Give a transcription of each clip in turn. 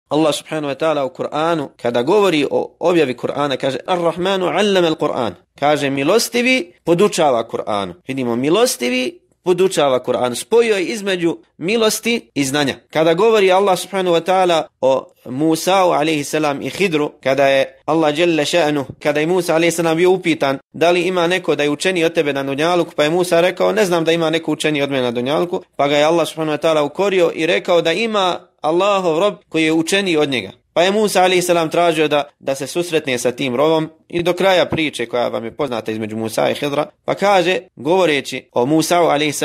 Allah subhanahu wa ta'ala u Kur'anu, kada govori o objavi Kur'ana, kaže Ar-Rahmanu allama al-Kur'an. Kaže milostivi podučava Kur'anu. Vidimo, milostivi podučava Kur'an. Spojio je između milosti i znanja. Kada govori Allah subhanahu wa ta'ala o Musa'u alaihi salam i Hidru, kada je Allah jalla še'nu, kada je Musa alaihi salam bio upitan da li ima neko da je učeniji od tebe na dunjaluku, pa je Musa rekao ne znam da ima neko učeniji od mene na dunjaluku, pa ga je Allah subhanahu wa ta'ala ukorio i rekao da ima Allahov rob koji je učeniji od njega. Pa je Musa a.s. tražio da se susretne sa tim robom i do kraja priče koja vam je poznata između Musa i Hidra, pa kaže, govoreći o Musa'u a.s.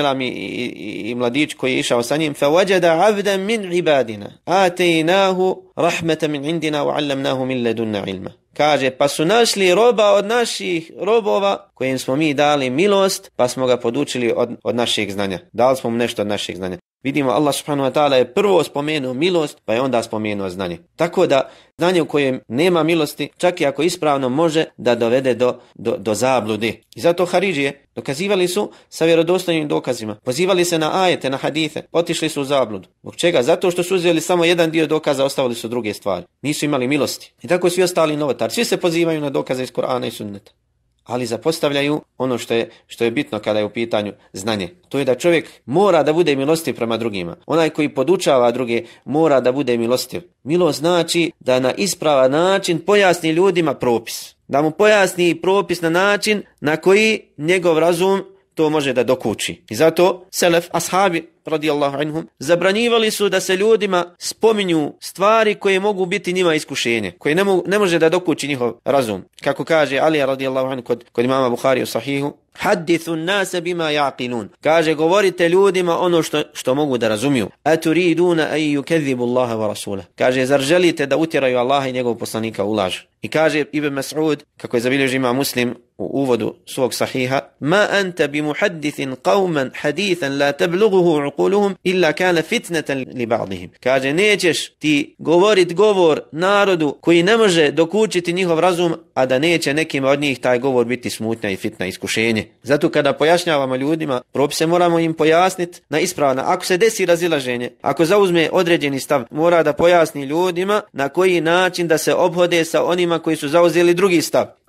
i mladić koji je išao sa njim, فَوَجَدَ عَبْدًا مِنْ عِبَادِنَا آتَيْنَاهُ رَحْمَةً مِنْ عِنْدِنَا وَعَلَّمْنَاهُ مِنْ لَدُنَّا عِلْمًا. Kaže, pa su našli roba od naših robova kojim smo mi dali milost, pa smo ga podučili od našeg znanja. Dali smo mu nešto od našeg znanja. Vidimo, Allah subhanahu wa ta'ala je prvo spomenuo milost, pa je onda spomenuo znanje. Tako da znanje u kojem nema milosti, čak i ako ispravno, može da dovede do zablude. I zato Haridžije dokazivali su sa vjerodostojnim dokazima. Pozivali se na ajete, na hadithe, otišli su u zabludu. Zbog čega? Zato što su uzeli samo jedan dio dokaza, ostavili su druge stvari. Nisu imali milosti. I tako svi ostali novotari. Svi se pozivaju na dokaze iz Kur'ana i Sunneta. Ali zapostavljaju ono što je bitno kada je u pitanju znanje. To je da čovjek mora da bude milostiv prema drugima. Onaj koji podučava druge mora da bude milostiv. Milost znači da na ispravan način pojasni ljudima propis. Da mu pojasni propis na način na koji njegov razum to može da dokuči. I zato selef, ashabi radijallahu anhum, zabranjivali su da se ljudima spominju stvari koje mogu biti njima iskušenje, koje ne može da dokući njihov razum. Kako kaže Ali radijallahu anhu kod imama Buhari u sahihu, hadithu nase bima yaqilun. Kaže, govorite ljudima ono što mogu da razumiju. Aturiduna an yukazzibu Allaha wa rasulahu. Kaže, zar želite da utjeraju Allaha i njegovog poslanika u laž? I kaže Ibn Mas'ud, kako je zabilježio imam Muslim u uvodu svog sahiha, ma anta bi muhaddithin qauman hadithan la tablughuhu uquluhum illa kana fitnatan li ba'dihim. Kaže, nećeš ti govorit govor narodu koji ne može dokučiti njihov razum, a da neće nekima od njih taj govor biti smutnja i fitna, iskušenje. Zato kada pojašnjavamo ljudima propise, moramo im pojasniti na ispravna. Ako se desi razilaženje, ako zauzme određeni stav, mora da pojasni ljudima na koji način da se ophode sa onima koji su zauzeli drugi stav.